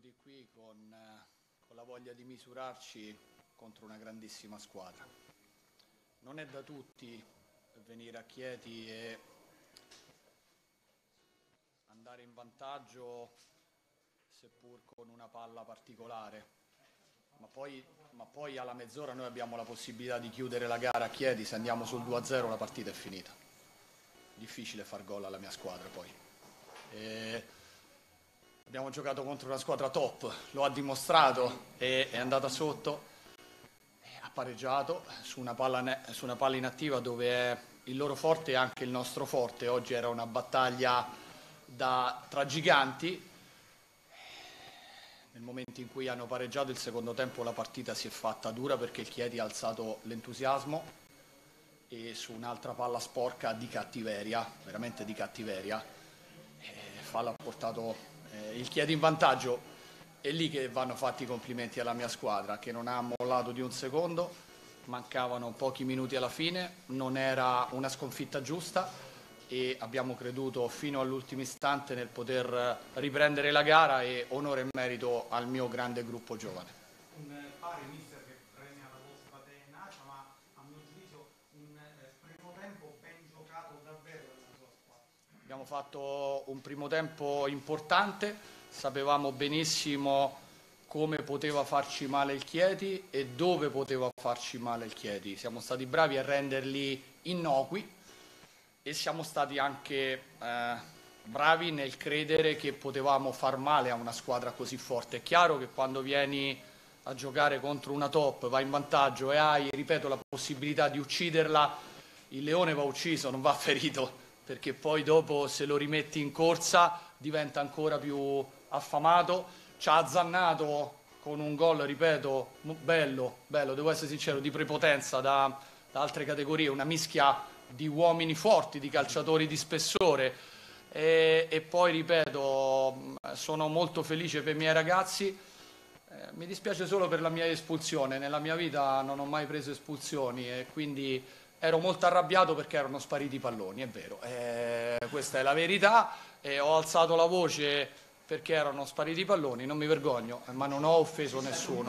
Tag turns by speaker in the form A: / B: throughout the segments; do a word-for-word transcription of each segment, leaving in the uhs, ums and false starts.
A: di qui con, con la voglia di misurarci contro una grandissima squadra. Non è da tutti venire a Chieti e andare in vantaggio seppur con una palla particolare, ma poi, ma poi alla mezz'ora noi abbiamo la possibilità di chiudere la gara a Chieti. Se andiamo sul due a zero la partita è finita. Difficile far gol alla mia squadra poi. E abbiamo giocato contro una squadra top, lo ha dimostrato, e è andata sotto, ha pareggiato su una palla, su una palla inattiva dove è il loro forte e anche il nostro forte. Oggi era una battaglia da, tra giganti. Nel momento in cui hanno pareggiato il secondo tempo la partita si è fatta dura perché il Chieti ha alzato l'entusiasmo e su un'altra palla sporca di cattiveria, veramente di cattiveria, eh, Falla ha portato eh, il Chieti in vantaggio. È lì che vanno fatti i complimenti alla mia squadra, che non ha mollato di un secondo, mancavano pochi minuti alla fine, non era una sconfitta giusta e abbiamo creduto fino all'ultimo istante nel poter riprendere la gara, e onore e merito al mio grande gruppo giovane.
B: Un pari, mister, che premia la vostra tenacia, ma a mio giudizio un eh, primo tempo ben giocato davvero dalla sua squadra.
A: Abbiamo fatto un primo tempo importante, sapevamo benissimo come poteva farci male il Chieti e dove poteva farci male il Chieti. Siamo stati bravi a renderli innocui e siamo stati anche eh, bravi nel credere che potevamo far male a una squadra così forte. È chiaro che quando vieni a giocare contro una top, vai in vantaggio e hai, ripeto, la possibilità di ucciderla, il leone va ucciso, non va ferito, perché poi dopo se lo rimetti in corsa diventa ancora più affamato. Ci ha azzannato con un gol, ripeto, bello, bello, devo essere sincero, di prepotenza da, da altre categorie, una mischia di uomini forti, di calciatori di spessore, e, e poi ripeto, sono molto felice per i miei ragazzi. Eh, mi dispiace solo per la mia espulsione, nella mia vita non ho mai preso espulsioni e quindi ero molto arrabbiato perché erano spariti i palloni, è vero, eh, questa è la verità, e ho alzato la voce perché erano spariti i palloni, non mi vergogno, ma non ho offeso nessuno.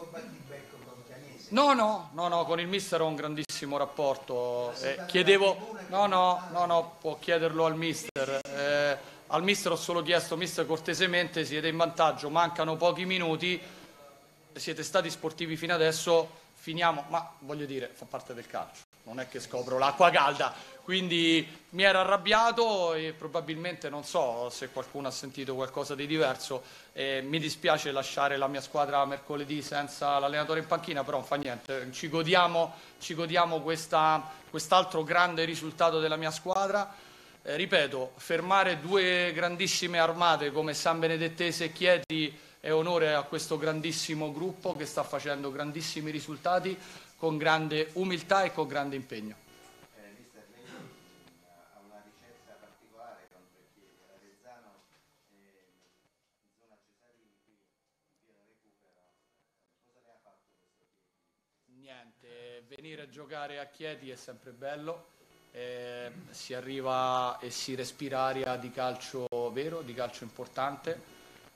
A: No, no, no, no, con il mister ho un grandissimo rapporto, eh, chiedevo, no, no, no, no, può chiederlo al mister, eh, al mister ho solo chiesto, mister, cortesemente, siete in vantaggio, mancano pochi minuti, siete stati sportivi fino adesso, finiamo, ma voglio dire, fa parte del calcio, non è che scopro l'acqua calda, quindi mi ero arrabbiato e probabilmente non so se qualcuno ha sentito qualcosa di diverso. Eh, mi dispiace lasciare la mia squadra mercoledì senza l'allenatore in panchina, però non fa niente, ci godiamo, ci godiamo questa, quest'altro grande risultato della mia squadra. Eh, ripeto, fermare due grandissime armate come San Benedettese e Chieti è onore a questo grandissimo gruppo che sta facendo grandissimi risultati con grande umiltà e con grande impegno.
C: Eh, mister, lei ha una ricetta particolare contro il Chieti, a Rezzano, eh, in zona Cesarini, qui in pieno recupero. Cosa le ha fatto questo Chieti?
A: Niente, venire a giocare a Chieti è sempre bello, eh, si arriva e si respira aria di calcio vero, di calcio importante,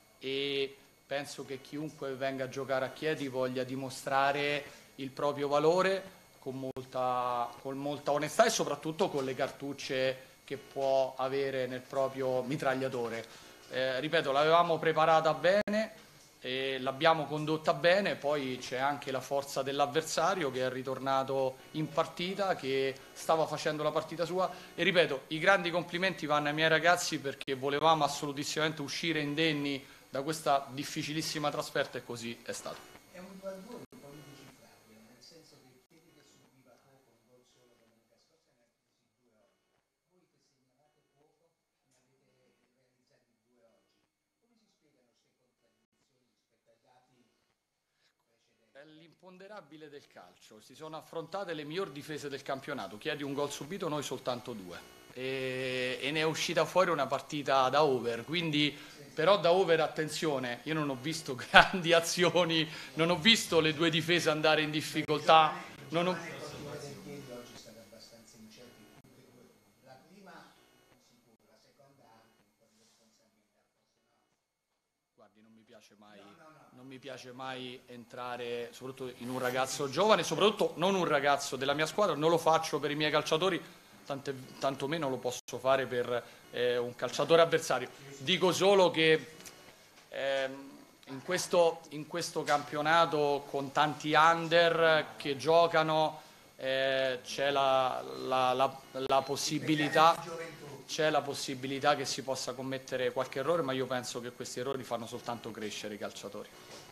A: e penso che chiunque venga a giocare a Chieti voglia dimostrare il proprio valore con molta, con molta onestà e soprattutto con le cartucce che può avere nel proprio mitragliatore. Eh, ripeto, l'avevamo preparata bene e l'abbiamo condotta bene, poi c'è anche la forza dell'avversario che è ritornato in partita, che stava facendo la partita sua, e ripeto, i grandi complimenti vanno ai miei ragazzi perché volevamo assolutissimamente uscire indenni da questa difficilissima trasferta e così è stato.
D: È un due a due un po' indecifrabile, nel senso che il Chieti che subiva poco, un gol solo domenica scorsa, ne ha presi due oggi. Voi che segnavate poco, ne avete realizzati due oggi. Come si spiegano queste contraddizioni rispetto ai dati precedenti?
A: È l'imponderabile del calcio, si sono affrontate le miglior difese del campionato, Chiedi un gol subito, noi soltanto due, e, e ne è uscita fuori una partita da over, quindi però da over, attenzione, io non ho visto grandi azioni, non ho visto le due difese andare in difficoltà, non ho...
D: Oggi è stata abbastanza incerta, la prima sicuro, la seconda anche un po' di responsabilità, forse no?
A: guardi, non mi piace mai, non mi piace mai entrare soprattutto in un ragazzo giovane, soprattutto non un ragazzo della mia squadra, non lo faccio per i miei calciatori, tante, tanto meno lo posso fare per eh, un calciatore avversario. Dico solo che ehm, in questo, in questo campionato con tanti under che giocano eh, c'è la, la, la, la possibilità c'è la possibilità che si possa commettere qualche errore, ma io penso che questi errori fanno soltanto crescere i calciatori.